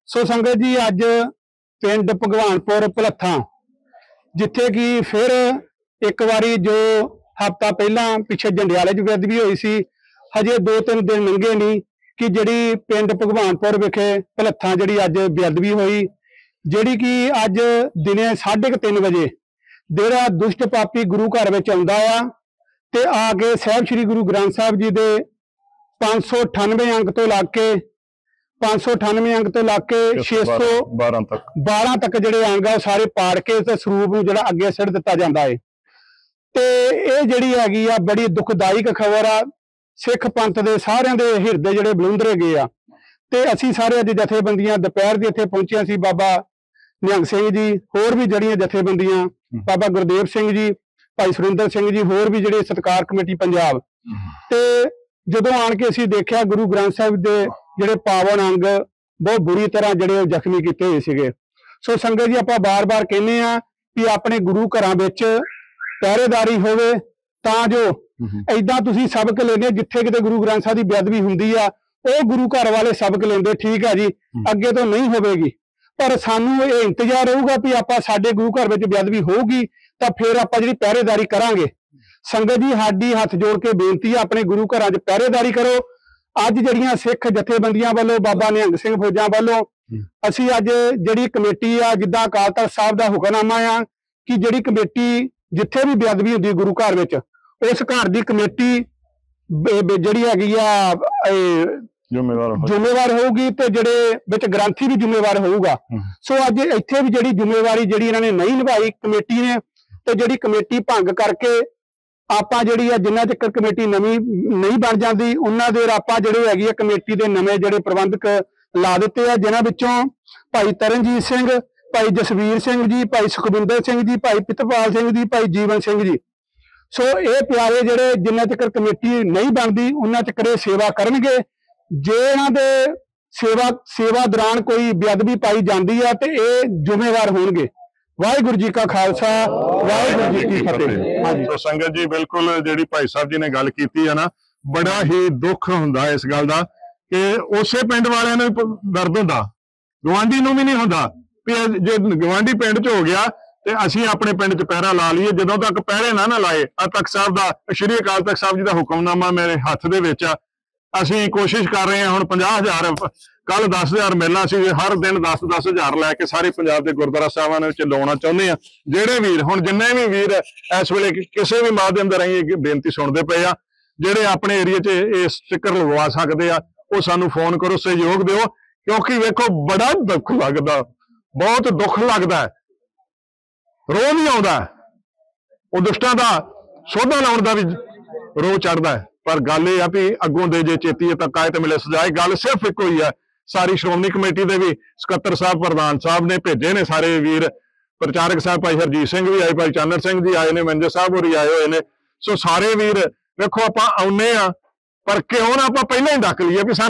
सो संगत जी अज पिंड भगवानपुर भलत्था जिथे कि फिर एक बारी जो हफ्ता पहला पिछे जंडियाले च बेदबी हुई सी, हजे 2-3 दिन लंघे नहीं कि जिहड़ी पिंड भगवानपुर विखे भलत्था जिहड़ी अज बेदबी हुई, जिहड़ी कि अज दिने 3:30 बजे डेरा दुष्ट पापी गुरु घर विच आउंदा आ ते आके साहिब श्री गुरु ग्रंथ साहिब जी दे 598 अंक तो लग के 598 अंक तो लग के 612 तक जिहड़े अंग आ सारे पाड़ के ते स्वरूप नूं जिहड़ा अगे सिर दिता जांदा है। ते इह जिहड़ी हैगी आ बड़ी दुखदायक खबर आ। सिख पंथ दे सारिआं दे हिरदे जिहड़े बलुंदरे गए आ ते असीं सारे अज जथेबंदियां दोपहर दी इत्थे पहुंचियां सी। बाबा निहंग सिंह जी, होर भी जिहड़ियां जथेबंदियां, बाबा गुरदेव सिंह जी, भाई सुरिंदर सिंह जी, होर भी जिहड़े सत्कार कमेटी पंजाब, ते जदों आण के असीं देखिआ गुरु ग्रंथ साहिब दे जिहड़े पावन अंग बहुत बुरी तरह जिहड़े जख्मी कीते होए सीगे। सो संगत जी आपां बार-बार कहने आ कि अपने गुरु घरां विच पहरेदारी होवे तां जो ऐदां तुसीं सबक लेने जिथे किते गुरु ग्रंथ साहिब दी बेअदबी हुंदी आ ਉਹ गुरु घर वाले सबक लेंदे, ठीक है जी, अगे तो नहीं होगी, पर सानू ये इंतजार रहूगा भी आप साडे गुरु घर में बेअदबी होगी तो फिर आप जी पहरेदारी करांगे। संगत जी साडी हथ जोड़ के बेनती है अपने गुरु घर च पहरेदारी करो। अज जड़ियां सिख जथेबंदियां वालों बाबा निहंग सिंह फौजां वालों असी अज जिहड़ी कमेटी आ जिद्दां अकाल तख्त साहब दा हुक्मनामा आ कि जिहड़ी कमेटी जिथे भी बेअदबी हुंदी गुरु घर विच उस घर दी कमेटी जिहड़ी हैगी आ जिम्मेवार होगी ते जिहड़े विच ग्रंथी भी जिम्मेवार होगा। सो अज इत्थे भी जिहड़ी जिम्मेवारी जिहड़ी इन्हां ने नहीं निभाई कमेटी ने, ते जिहड़ी कमेटी भंग करके आपां जिहड़ी आ जिन्ना चक्कर कमेटी नवीं नहीं बन जाती उन्ना देर आपां जिहड़ी हैगी आ कमेटी दे नवें जिहड़े प्रबंधक ला दित्ते आ, जिन्हां विचों भाई तरनजीत सिंह, भाई जसवीर सिंह जी, भाई सुखविंदर सिंह जी, भाई पितरपाल सिंह जी, भाई जीवन सिंह जी। सो ये प्यारे जिहड़े जिन्ना चक्कर कमेटी नहीं बनती उन्ना चक्कर ये सेवा करनगे। जे इन्हां दे सेवा दौरान कोई बेअदबी पाई जाती है तो ये जिम्मेवार होणगे। वाहिगुरू जी का खालसा, वाहिगुरू जी की फतेह। हाँ जी। तो संगत जी बिल्कुल जिहड़ी भाई साहब जी ने गल कीती है ना, बड़ा ही दुख हुंदा इस गल दा कि उसे पिंड वालियां नूं दर्द हुंदा, गवांढी नूं भी नहीं हुंदा भी जे गवांढी पिंड च हो गया ते असीं अपने पिंड च पहरा ला लईए। जदों तक पहरे ना लाए तख्त साहब दा श्री अकाल तख्त साहब जी दा हुक्मनामा मेरे हत्थ दे विच आ। ਅਸੀਂ कोशिश कर रहे हैं हुण 50,000 कल 10,000 मिलना सी, हर दिन 10-10,000 लैके सारे पंजाब के गुरुद्वारा साहिबां विच लाउणा चाहुंदे आ। जिहड़े वीर हुण जिन्ने भी वीर इस वेले किसी भी माध्यम दे राहीं बेनती सुणदे पए आ, जिहड़े अपने एरिया च इस स्टिकर लगवा सकदे आ वो सानू फोन करो, सहयोग दिओ, क्योंकि वेखो बड़ा दुख लगदा, बहुत दुख लगदा है, रोह भी आउंदा है, वो दुष्टां दा सोधा लाउण दा भी रोह चढ़दा है। पर गल यह भी अगों दे जे चेतीए तक आए तो मिले सजाए। गल सिर्फ एक ही है, सारी श्रोमणी कमेटी के भी सकत्तर साहब प्रधान साहब ने भेजे ने, सारे वीर प्रचारक साहब भाई हरजीत सिंह भी आए, भाई चानर सिंह जी आए ने, मैनेजर साहब होरी आए हुए ने। सो सारे वीर देखो आप आउने पर क्यों ना आप पहले ही डक लीए भी